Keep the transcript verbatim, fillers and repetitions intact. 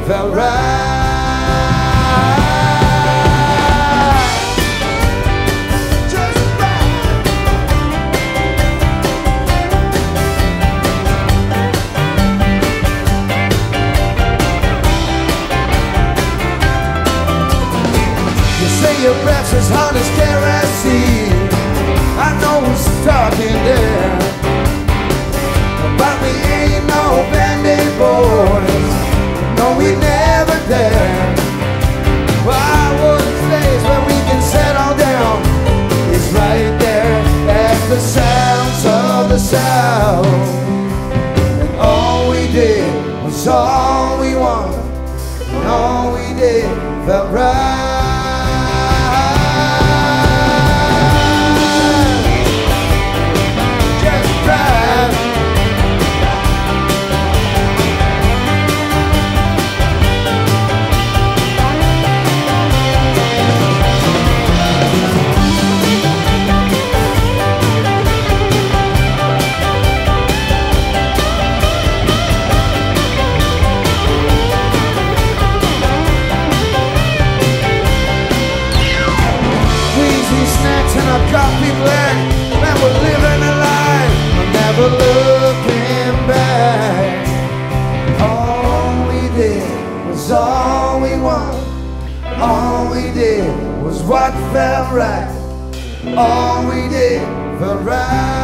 felt right. Your breath's as hot as kerosene. I know who's talking there, but we ain't no band-aid boys. No, we never dare. Wildwood place where we can settle down is right there at the sounds of the South. And all we did was all we wanted, and all we did felt right. And a coffee black, and we're living a life, we're never looking back. All we did was all we wanted, all we did was what felt right, all we did felt right.